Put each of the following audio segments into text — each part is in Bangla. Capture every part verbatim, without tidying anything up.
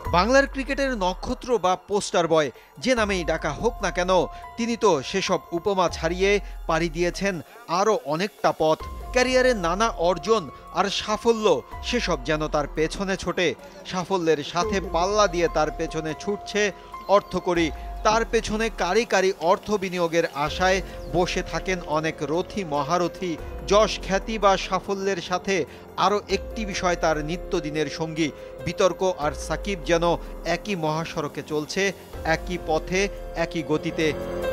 বাংলার ক্রিকেটের নক্ষত্র বা পোস্টার বয় যে নামেই ডাকা হোক না কেন, তিনি তো সেসব উপমা ছাড়িয়ে পাড়ি দিয়েছেন আরও অনেকটা পথ। ক্যারিয়ারের নানা অর্জন আর সাফল্য সেসব যেন তার পেছনে ছোটে। সাফল্যের সাথে পাল্লা দিয়ে তার পেছনে ছুটছে অর্থকড়ি। তার পেছনে কারি কারি অর্থ বিনিয়োগের আশায় বসে থাকেন অনেক রথী মহারথী। যশ, খ্যাতি বা সাফল্যের সাথে আরও একটি বিষয় তার নিত্যদিনের সঙ্গী, বিতর্ক। আর সাকিব যেন একই মহাসড়কে চলছে, একই পথে, একই গতিতে।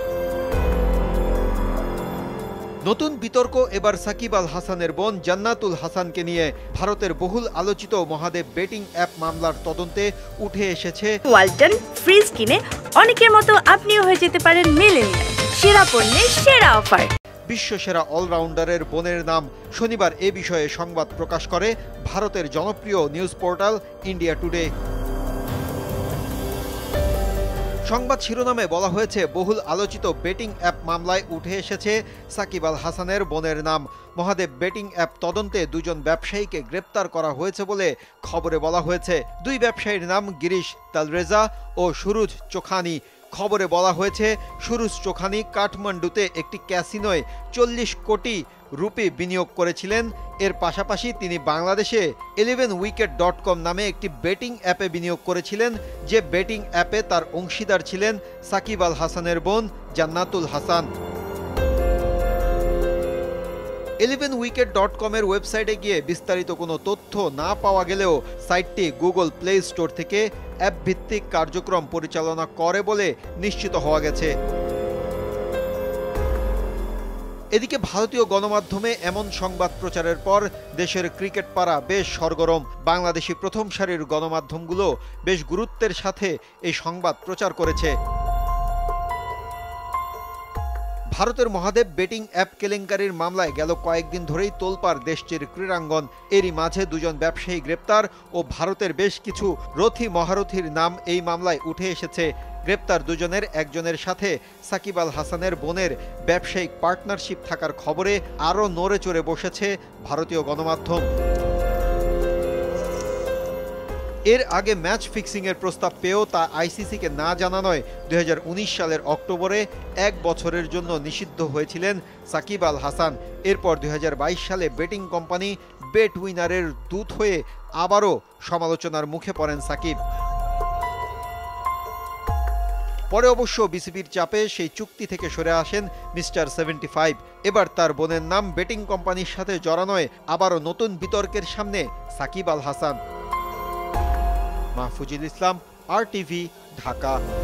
নতুন বিতর্ক এবার সাকিব আল হাসানের বোন জান্নাতুল হাসানকে নিয়ে। ভারতের বহুল আলোচিত মহাদেব বেটিং অ্যাপ মামলার তদন্তে উঠে এসেছে ওয়ালটন ফ্রিজ কিনে অনেকের মতো আপনিও হয়ে যেতে পারেন মিলেনিয়াল। সেরা পণ্যের সেরা অফার। বিশ্বসেরা অলরাউন্ডারের বোনের নাম। শনিবার এ বিষয়ে সংবাদ প্রকাশ করে ভারতের জনপ্রিয় নিউজ পোর্টাল ইন্ডিয়া টুডে। সংবাদ শিরোনামে বলা হয়েছে, বহুল আলোচিত বেটিং অ্যাপ মামলায় উঠে এসেছে সাকিব আল হাসানের বোনের নাম। মহাদেব বেটিং অ্যাপ তদন্তে দুজন ব্যবসায়ীকে গ্রেপ্তার করা হয়েছে বলে খবরে বলা হয়েছে। দুই ব্যবসায়ীর নাম গিরিশ তালরেজা ও সুরুজ চোখানি। খবরে বলা হয়েছে, সুরুজ চোখানি কাঠমান্ডুতে একটি ক্যাসিনোয় চল্লিশ কোটি রুপি বিনিয়োগ করেছিলেন। এর পাশাপাশি তিনি বাংলাদেশে ইলেভেন উইকেট ডট কম নামে একটি বেটিং অ্যাপে বিনিয়োগ করেছিলেন, যে বেটিং অ্যাপে তার অংশীদার ছিলেন সাকিব আল হাসানের বোন Jannatul Hasan. Eleven wicket dot কমের ওয়েবসাইটে গিয়ে বিস্তারিত কোনো তথ্য না পাওয়া গেলেও সাইটটি গুগল প্লে স্টোর থেকে অ্যাপ ভিত্তিক কার্যক্রম পরিচালনা করে বলে নিশ্চিত হওয়া গেছে। এদিকে ভারতীয় গণমাধ্যমে এমন সংবাদ প্রচারের পর দেশের ক্রিকেট পাড়া বেশ সরগরম। বাংলাদেশি প্রথম সারির গণমাধ্যমগুলো বেশ গুরুত্বের সাথে এই সংবাদ প্রচার করেছে। ভারতের মহাদেব বেটিং অ্যাপ কেলেঙ্কারির মামলায় গেল কয়েকদিন ধরেই তোলপাড় দেশটির ক্রীড়াঙ্গন। এরই মাঝে দুজন ব্যবসায়ী গ্রেপ্তার ও ভারতের বেশ কিছু রথী মহারথীর নাম এই মামলায় উঠে এসেছে। গ্রেপ্তার দুজনের একজনের সাথে সাকিব আল হাসানের বোনের ব্যবসায়িক পার্টনারশিপ থাকার খবরে আরও নড়ে চড়ে বসেছে ভারতীয় গণমাধ্যম। এর আগে ম্যাচ ফিক্সিংয়ের প্রস্তাব পেয়েও তা আইসিসিকে না জানানোয় দুই হাজার উনিশ সালের অক্টোবরে এক বছরের জন্য নিষিদ্ধ হয়েছিলেন সাকিব আল হাসান। এরপর দুই হাজার বাইশ সালে বেটিং কোম্পানি বেট উইনারের দূত হয়ে আবারও সমালোচনার মুখে পড়েন সাকিব। পরে অবশ্য বিসিবির চাপে সেই চুক্তি থেকে সরে আসেন মিস্টার সেভেন্টি ফাইভ। এবার তার বোনের নাম বেটিং কোম্পানির সাথে জড়ানোয় আবারও নতুন বিতর্কের সামনে সাকিব আল হাসান। Mahfuzul Islam, R TV, Dhaka.